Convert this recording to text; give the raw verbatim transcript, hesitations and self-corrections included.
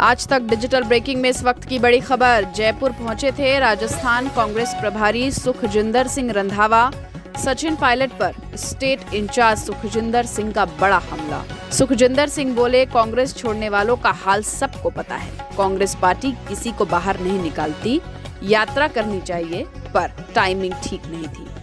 आज तक digital breaking में इस वक्त की बड़ी खबर। जयपुर पहुंचे थे राजस्थान कांग्रेस प्रभारी सुखजिंदर सिंह रंधावा। सचिन पायलट पर स्टेट इंचार्ज सुखजिंदर सिंह का बड़ा हमला। सुखजिंदर सिंह बोले, कांग्रेस छोड़ने वालों का हाल सबको पता है। कांग्रेस पार्टी किसी को बाहर नहीं निकालती। यात्रा करनी चाहिए पर टाइमिंग ठीक नहीं थी।